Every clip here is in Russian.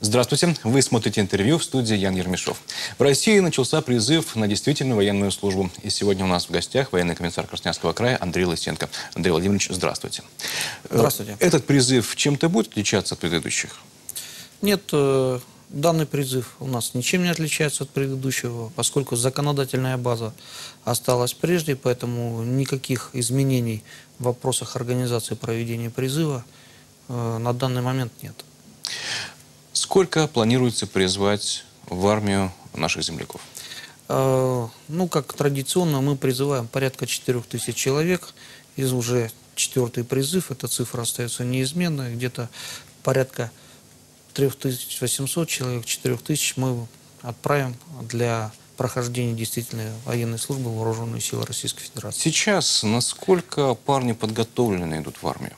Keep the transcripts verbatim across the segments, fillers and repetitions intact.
Здравствуйте. Вы смотрите интервью в студии Ян Ермешов. В России начался призыв на действительную военную службу. И сегодня у нас в гостях военный комиссар Красноярского края Андрей Лысенко. Андрей Владимирович, здравствуйте. Здравствуйте. Этот призыв чем-то будет отличаться от предыдущих? Нет, данный призыв у нас ничем не отличается от предыдущего, поскольку законодательная база осталась прежней, поэтому никаких изменений в вопросах организации проведения призыва на данный момент нет. Сколько планируется призвать в армию наших земляков? Ну, как традиционно, мы призываем порядка четырёх тысяч человек. Из уже четвертый призыв, эта цифра остается неизменной, где-то порядка трёх тысяч восьмисот человек, четырёх тысяч мы отправим для прохождения действительной военной службы в Вооруженные силы Российской Федерации. Сейчас насколько парни подготовлены идут в армию?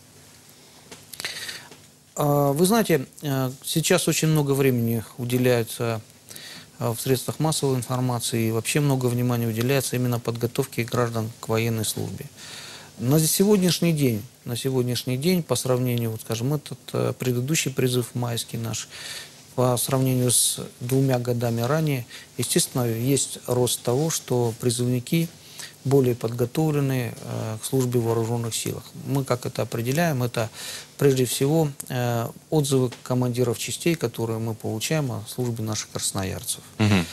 Вы знаете, сейчас очень много времени уделяется в средствах массовой информации и вообще много внимания уделяется именно подготовке граждан к военной службе. На сегодняшний день, на сегодняшний день, по сравнению, вот, скажем, этот предыдущий призыв майский наш, по сравнению с двумя годами ранее, естественно, есть рост того, что призывники более подготовлены э, к службе в вооруженных силах. Мы как это определяем? Это прежде всего э, отзывы командиров частей, которые мы получаем о службе наших красноярцев. Угу.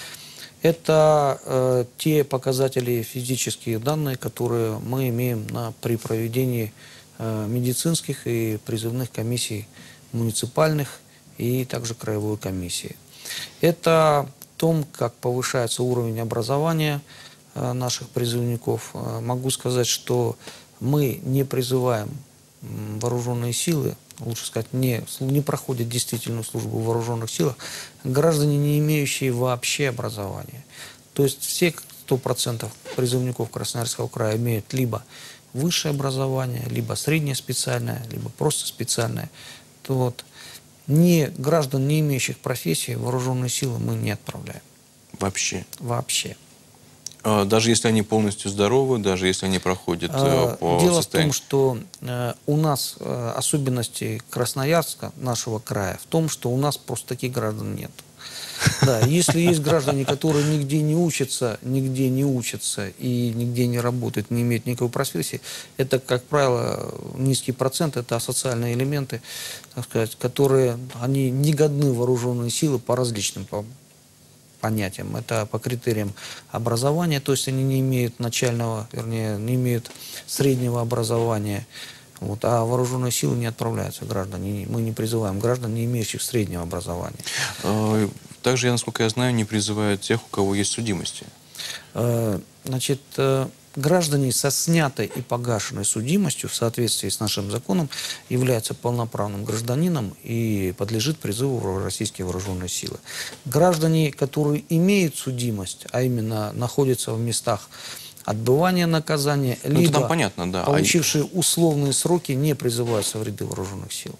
Это э, те показатели, физические данные, которые мы имеем на, при проведении э, медицинских и призывных комиссий муниципальных и также краевой комиссии. Это о том, как повышается уровень образования наших призывников. Могу сказать, что мы не призываем вооруженные силы, лучше сказать, не, не проходят действительную службу в вооруженных силах граждане, не имеющие вообще образования. То есть все сто процентов призывников Красноярского края имеют либо высшее образование, либо среднее специальное, либо просто специальное. То вот не, граждан, не имеющих профессии, в вооруженные силы мы не отправляем. Вообще? Вообще. Даже если они полностью здоровы, даже если они проходят а, по Дело состоянию... в том, что э, у нас э, особенности Красноярска, нашего края, в том, что у нас просто таких граждан нет. Да, если есть граждане, которые нигде не учатся, нигде не учатся и нигде не работают, не имеют никакой профессии, это, как правило, низкий процент, это асоциальные элементы, так сказать, которые, они не годны в вооруженные силы по различным понятиям. Это по критериям образования, то есть они не имеют начального, вернее, не имеют среднего образования. Вот, а вооруженные силы не отправляются граждане. Мы не призываем граждан, не имеющих среднего образования. Также, насколько я знаю, не призывают тех, у кого есть судимости. Значит, граждане со снятой и погашенной судимостью в соответствии с нашим законом являются полноправным гражданином и подлежит призыву в российские вооруженные силы. Граждане, которые имеют судимость, а именно находятся в местах отбывания наказания, ну, либо понятно, да. получившие условные сроки, не призываются в ряды вооруженных сил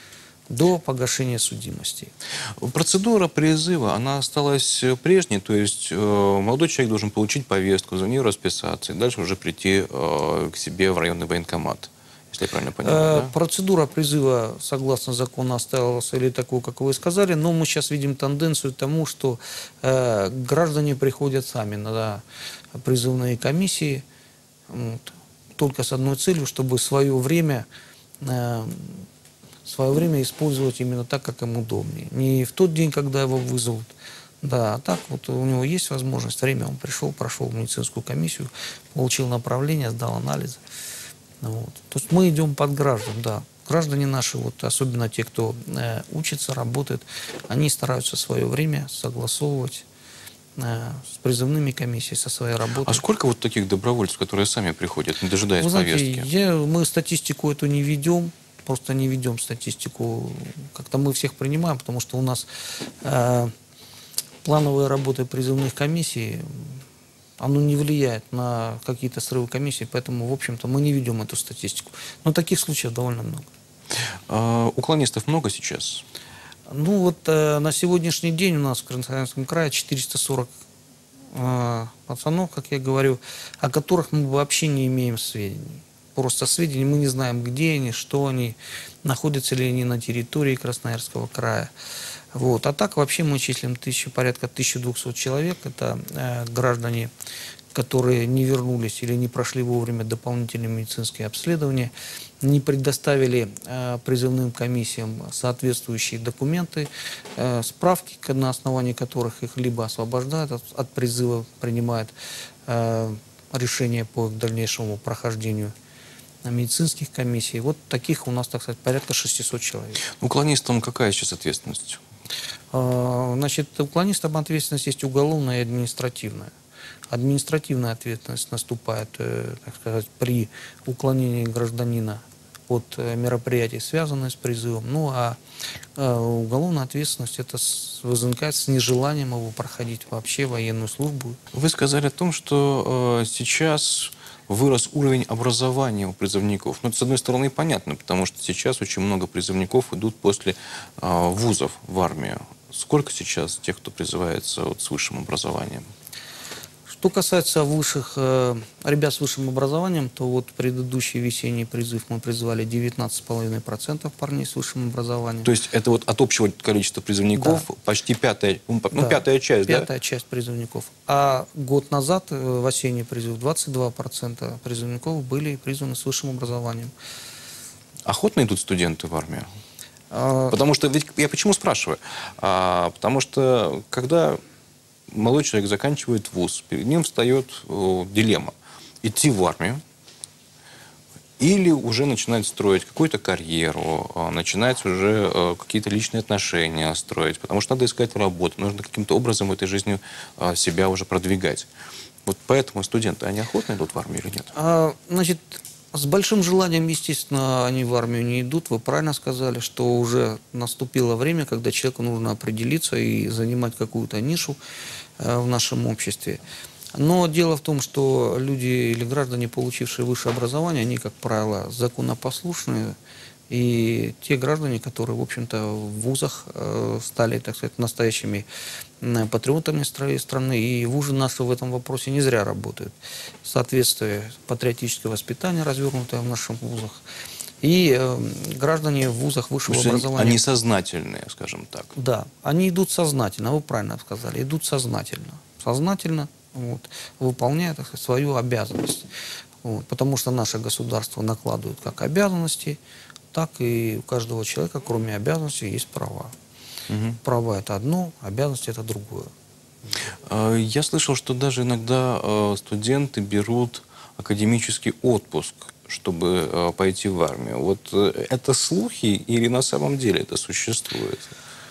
до погашения судимости. Процедура призыва, она осталась прежней, то есть э, молодой человек должен получить повестку, за нее расписаться и дальше уже прийти э, к себе в районный военкомат, если я правильно понимаю. Э, да? Процедура призыва, согласно закону, осталась или такую, как вы сказали, но мы сейчас видим тенденцию к тому, что э, граждане приходят сами на призывные комиссии, вот, только с одной целью, чтобы свое время... Э, свое время использовать именно так, как им удобнее. Не в тот день, когда его вызовут. Да, а так вот у него есть возможность, время, он пришел, прошел медицинскую комиссию, получил направление, сдал анализы. Вот. То есть мы идем под граждан, да. Граждане наши, вот, особенно те, кто э, учится, работает, они стараются свое время согласовывать э, с призывными комиссиями, со своей работой. А сколько вот таких добровольцев, которые сами приходят, не дожидаясь Вы знаете, повестки? Я, мы статистику эту не ведем. Просто не ведем статистику, как-то мы всех принимаем, потому что у нас э, плановая работа призывных комиссий, оно не влияет на какие-то срывы комиссии, поэтому, в общем-то, мы не ведем эту статистику. Но таких случаев довольно много. А уклонистов много сейчас? Ну вот э, на сегодняшний день у нас в Красноярском крае четыреста сорок э, пацанов, как я говорю, о которых мы вообще не имеем сведений. Просто сведений, мы не знаем, где они, что они, находятся ли они на территории Красноярского края. Вот. А так вообще мы числим тысячу, порядка тысячи двухсот человек. Это э, граждане, которые не вернулись или не прошли вовремя дополнительные медицинские обследования, не предоставили э, призывным комиссиям соответствующие документы, э, справки, на основании которых их либо освобождают от, от призыва, принимают э, решение по их дальнейшему прохождению медицинских комиссий. Вот таких у нас, так сказать, порядка шестисот человек. Уклонистам какая сейчас ответственность? Э, значит, уклонистам ответственность есть уголовная и административная. Административная ответственность наступает, э, так сказать, при уклонении гражданина от э, мероприятий, связанных с призывом. Ну а э, уголовная ответственность это с, возникает с нежеланием его проходить вообще военную службу. Вы сказали о том, что э, сейчас вырос уровень образования у призывников. Ну, это, с одной стороны, понятно, потому что сейчас очень много призывников идут после э, вузов в армию. Сколько сейчас тех, кто призывается вот, с высшим образованием? Что касается высших, э, ребят с высшим образованием, то вот предыдущий весенний призыв мы призывали девятнадцать целых пять десятых процента парней с высшим образованием. То есть это вот от общего количества призывников да. почти пятая, ну, да. пятая часть, пятая да? Пятая часть призывников. А год назад, э, в осенний призыв, двадцать два процента призывников были призваны с высшим образованием. Охотно идут студенты в армию? А... Потому что, ведь я почему спрашиваю? А, потому что, когда молодой человек заканчивает вуз, перед ним встает о, дилемма. Идти в армию или уже начинать строить какую-то карьеру, о, начинать уже о, какие-то личные отношения строить, потому что надо искать работу, нужно каким-то образом в этой жизни о, себя уже продвигать. Вот поэтому студенты, они охотно идут в армию или нет? А, значит, с большим желанием, естественно, они в армию не идут. Вы правильно сказали, что уже наступило время, когда человеку нужно определиться и занимать какую-то нишу э, в нашем обществе. Но дело в том, что люди или граждане, получившие высшее образование, они, как правило, законопослушные. И те граждане, которые, в общем-то, в вузах э, стали, так сказать, настоящими э, патриотами страны, и вузы наши в этом вопросе не зря работают. Соответствие патриотическое воспитание, развернутое в наших вузах, и э, граждане в вузах высшего образования. Они сознательные, скажем так. Да, они идут сознательно, вы правильно сказали, идут сознательно. Сознательно вот, выполняя, так сказать, свою обязанность. Вот, потому что наше государство накладывает как обязанности, так и у каждого человека, кроме обязанностей, есть права. Угу. Права – это одно, обязанности – это другое. Я слышал, что даже иногда студенты берут академический отпуск, чтобы пойти в армию. Вот это слухи или на самом деле это существует?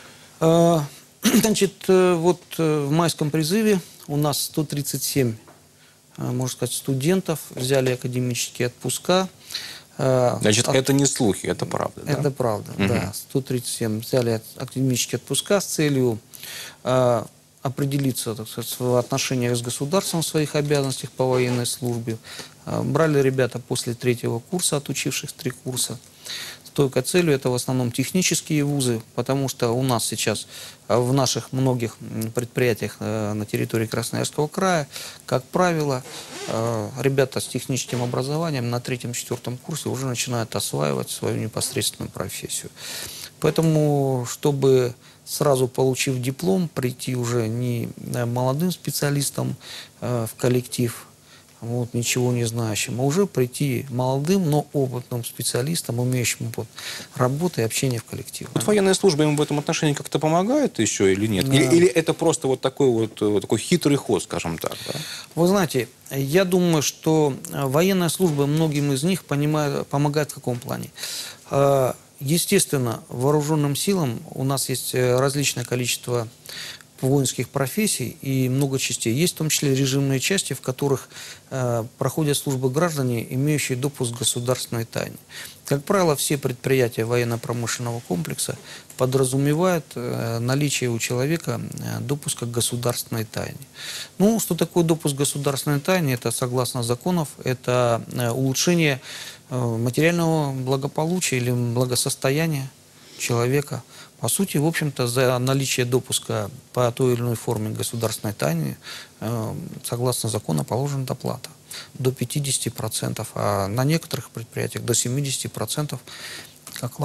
Значит, вот в майском призыве у нас сто тридцать семь, можно сказать, студентов взяли академические отпуска. Значит, От... это не слухи, это правда, да? Это правда, угу. Да. сто тридцать семь взяли академические отпуска с целью э, определиться, так сказать, в отношениях с государством, в своих обязанностях по военной службе. Э, брали ребята после третьего курса, отучившись три курса. С той целью это в основном технические вузы, потому что у нас сейчас в наших многих предприятиях на территории Красноярского края, как правило, ребята с техническим образованием на третьем-четвертом курсе уже начинают осваивать свою непосредственную профессию. Поэтому, чтобы сразу получив диплом, прийти уже не молодым специалистом в коллектив, вот, ничего не знающим, а уже прийти молодым, но опытным специалистом, умеющим опыт работы и общения в коллективе. Вот военная служба им в этом отношении как-то помогает еще или нет? Да. Или, или это просто вот такой вот, вот такой хитрый ход, скажем так? Да? Вы знаете, я думаю, что военная служба многим из них понимает, помогает в каком плане? Естественно, вооруженным силам у нас есть различное количество воинских профессий и много частей. Есть в том числе режимные части, в которых э, проходят службы граждане, имеющие допуск к государственной тайне. Как правило, все предприятия военно-промышленного комплекса подразумевают э, наличие у человека э, допуска к государственной тайне. Ну, что такое допуск к государственной тайне? Это, согласно законов, это э, улучшение э, материального благополучия или благосостояния человека. По сути, в общем-то, за наличие допуска по той или иной форме государственной тайны, э, согласно закону, положена доплата до пятидесяти процентов, а на некоторых предприятиях до семидесяти процентов к окладу.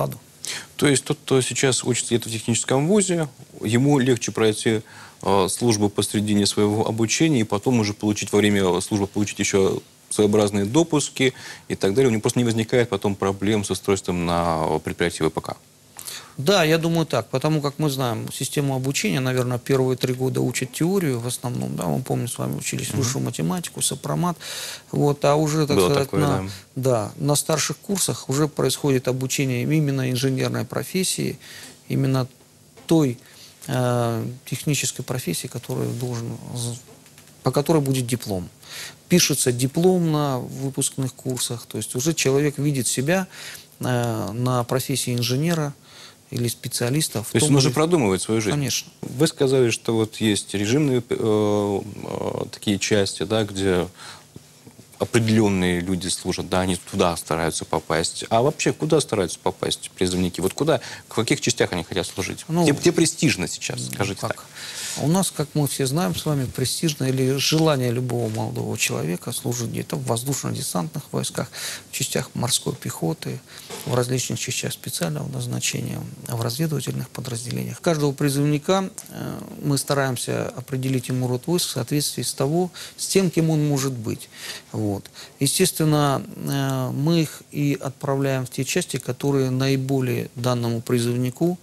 То есть тот, кто сейчас учится где-то в техническом вузе, ему легче пройти э, службу посредине своего обучения и потом уже получить во время службы получить еще своеобразные допуски и так далее. У него просто не возникает потом проблем с устройством на предприятии ВПК. Да, я думаю так, потому как мы знаем систему обучения, наверное, первые три года учат теорию в основном, да, мы помним, с вами учились mm-hmm. высшую математику, сопромат, вот, а уже, так Было сказать, такое, на, да. Да, на старших курсах уже происходит обучение именно инженерной профессии, именно той э, технической профессии, которую должен, по которой будет диплом. Пишется диплом на выпускных курсах, то есть уже человек видит себя э, на профессии инженера или специалистов. То есть он уже продумывает свою жизнь? Конечно. Вы сказали, что вот есть режимные э, э, такие части, да, где определенные люди служат, да, они туда стараются попасть. А вообще, куда стараются попасть призывники? Вот куда, в каких частях они хотят служить? Ну, где, где престижно сейчас, скажите как? так? У нас, как мы все знаем с вами, престижно или желание любого молодого человека служить где-то в воздушно-десантных войсках, в частях морской пехоты, в различных частях специального назначения, в разведывательных подразделениях. Каждого призывника э, мы стараемся определить ему род войск в соответствии с, того, с тем, кем он может быть. Вот. Естественно, э, мы их и отправляем в те части, которые наиболее данному призывнику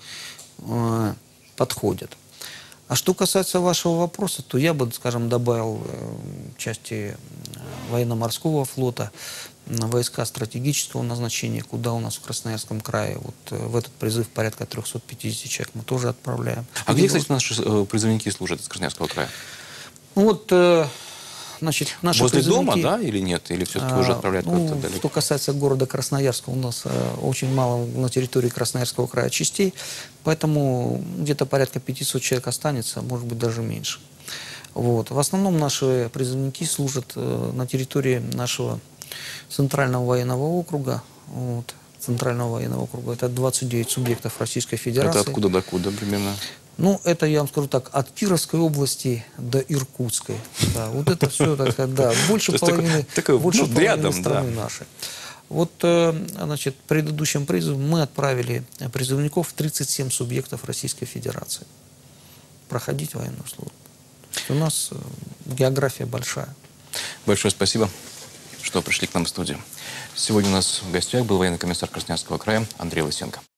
э, подходят. А что касается вашего вопроса, то я бы, скажем, добавил э, части военно-морского флота, войска стратегического назначения, куда у нас в Красноярском крае вот э, в этот призыв порядка трёхсот пятидесяти человек мы тоже отправляем. А где, кстати, наши э, призывники служат из Красноярского края? Ну вот, э, значит, наши Возле призывники, дома, да, или нет? Или все-таки уже отправляют ну, куда-то далеко? Что касается города Красноярска, у нас э, очень мало на территории Красноярского края частей, поэтому где-то порядка пятисот человек останется, может быть, даже меньше. Вот. В основном наши призывники служат э, на территории нашего Центрального военного округа. Вот. Центрального военного округа. Это двадцать девять субъектов Российской Федерации. Это откуда до куда примерно? Ну, это, я вам скажу так, от Кировской области до Иркутской. Да, вот это все, так сказать, да, больше половины, больше половины страны нашей. Вот, значит, в предыдущем призыве мы отправили призывников в тридцать семь субъектов Российской Федерации проходить военную службу. У нас география большая. Большое спасибо, что пришли к нам в студию. Сегодня у нас в гостях был военный комиссар Красноярского края Андрей Лысенко.